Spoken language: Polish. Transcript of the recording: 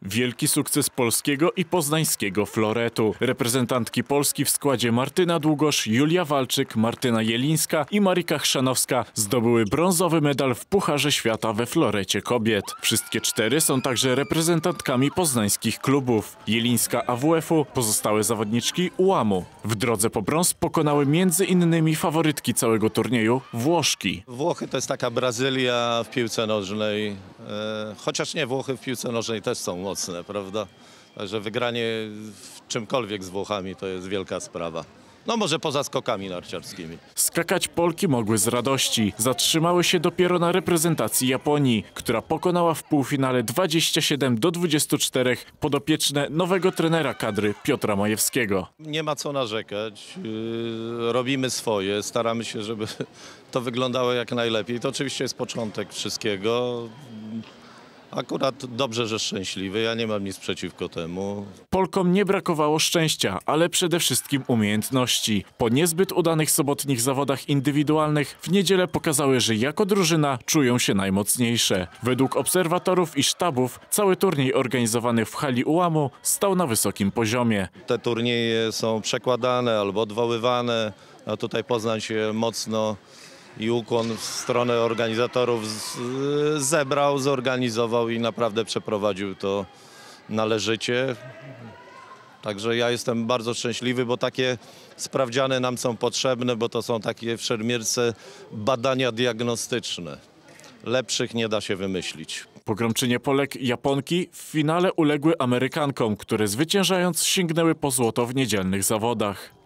Wielki sukces polskiego i poznańskiego floretu. Reprezentantki Polski w składzie Martyna Długosz, Julia Walczyk, Martyna Jelińska i Marika Chrzanowska zdobyły brązowy medal w Pucharze Świata we florecie kobiet. Wszystkie cztery są także reprezentantkami poznańskich klubów. Jelińska AWF-u, pozostałe zawodniczki UAM-u. W drodze po brąz pokonały m.in. faworytki całego turnieju Włoszki. Włochy to jest taka Brazylia w piłce nożnej, chociaż nie, Włochy w piłce nożnej też są mocne, prawda? Także wygranie w czymkolwiek z Włochami to jest wielka sprawa. No może poza skokami narciarskimi. Skakać Polki mogły z radości. Zatrzymały się dopiero na reprezentacji Japonii, która pokonała w półfinale 27-24 podopieczne nowego trenera kadry Piotra Majewskiego. Nie ma co narzekać. Robimy swoje, staramy się, żeby to wyglądało jak najlepiej. To oczywiście jest początek wszystkiego. Akurat dobrze, że szczęśliwy, ja nie mam nic przeciwko temu. Polkom nie brakowało szczęścia, ale przede wszystkim umiejętności. Po niezbyt udanych sobotnich zawodach indywidualnych w niedzielę pokazały, że jako drużyna czują się najmocniejsze. Według obserwatorów i sztabów cały turniej organizowany w hali UAM-u stał na wysokim poziomie. Te turnieje są przekładane albo odwoływane, a tutaj Poznań się mocno i ukłon w stronę organizatorów zebrał, zorganizował i naprawdę przeprowadził to należycie. Także ja jestem bardzo szczęśliwy, bo takie sprawdziany nam są potrzebne, bo to są takie w szermierce badania diagnostyczne. Lepszych nie da się wymyślić. Pogromczynie Polek Japonki w finale uległy Amerykankom, które zwyciężając sięgnęły po złoto w niedzielnych zawodach.